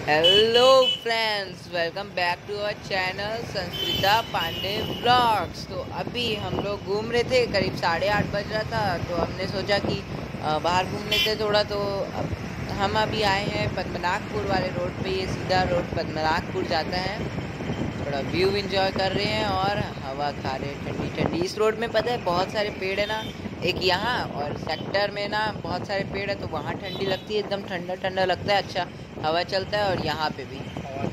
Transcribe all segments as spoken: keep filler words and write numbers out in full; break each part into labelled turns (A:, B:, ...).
A: Hello friends, welcome back to our channel Sanskrita Pandey vlogs. तो अभी हम लोग घूम रहे थे, करीब साढ़े आठ बज रहा था, तो हमने सोचा कि अ, बाहर घूम लेते थोड़ा। तो अब हम अभी आए हैं पद्मनाभपुर वाले रोड पे। ये सीधा रोड पद्मनाभपुर जाता है। थोड़ा व्यू एंजॉय कर रहे हैं और हवा खा रहे हैं ठंडी ठंडी। इस रोड में पता है बहुत सारे पेड़ है ना, एक यहाँ और सेक्टर में ना बहुत सारे पेड़ है, तो वहाँ ठंडी लगती है, एकदम ठंडा ठंडा लगता है, अच्छा हवा चलता है। और यहाँ पे भी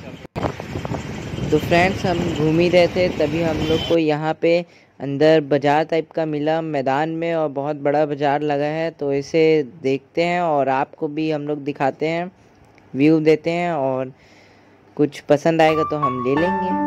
A: तो फ्रेंड्स हम घूम ही रहे थे, तभी हम लोग को यहाँ पे अंदर बाजार टाइप का मिला मैदान में, और बहुत बड़ा बाजार लगा है। तो इसे देखते हैं और आपको भी हम लोग दिखाते हैं, व्यू देते हैं, और कुछ पसंद आएगा तो हम ले लेंगे।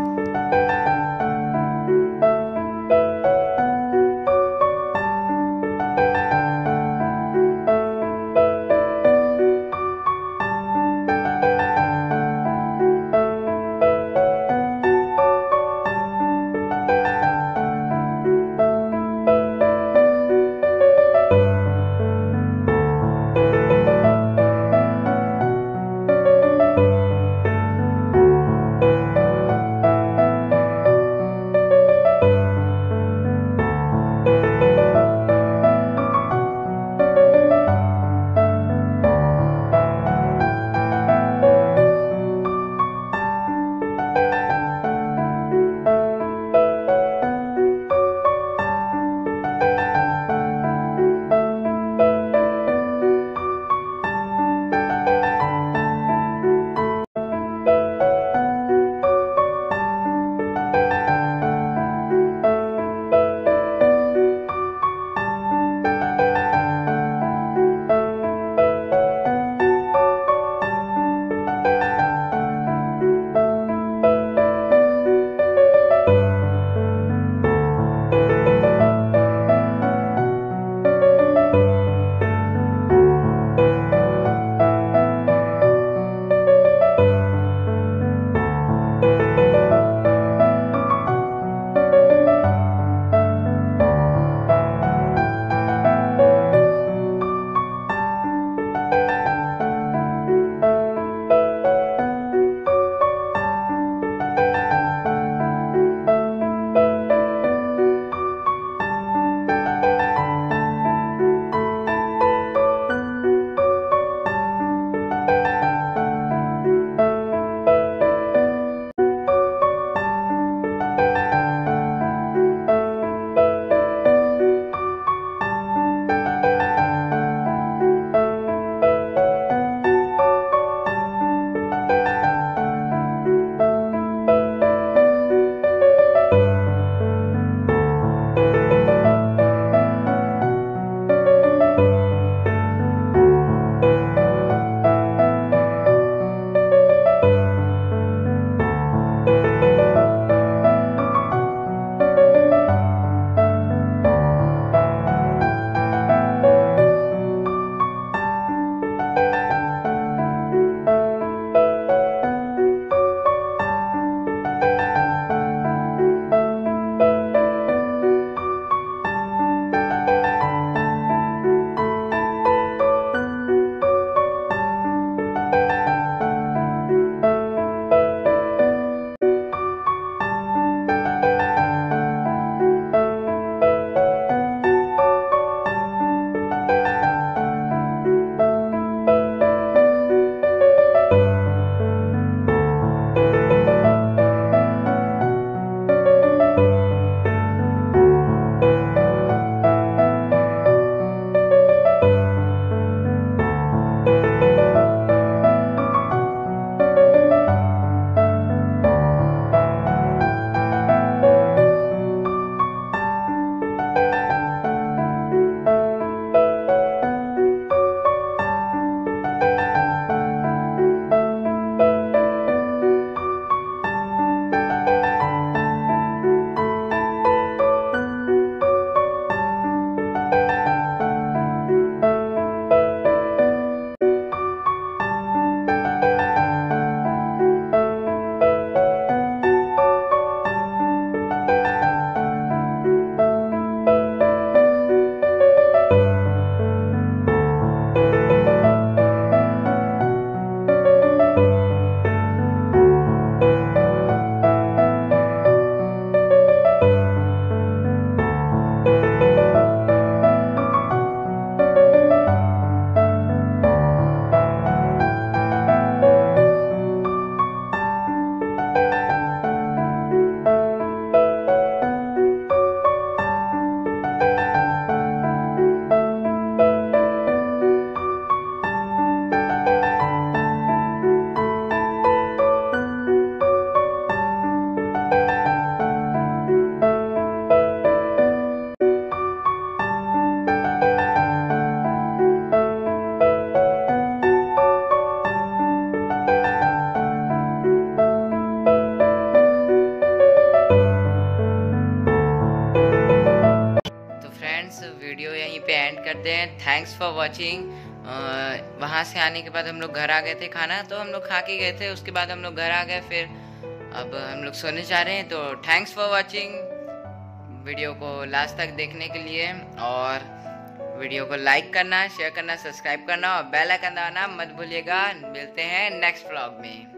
A: Thanks for watching. वहाँ से आने के बाद हम लोग घर आ गए थे, खाना तो हम लोग खा के गए थे, उसके बाद हम लोग घर आ गए, फिर अब हम लोग सोने जा रहे हैं। तो थैंक्स फॉर वॉचिंग, वीडियो को लास्ट तक देखने के लिए, और वीडियो को लाइक करना, शेयर करना, सब्सक्राइब करना और बेल आइकन दबाना मत भूलिएगा। मिलते हैं नेक्स्ट व्लॉग में।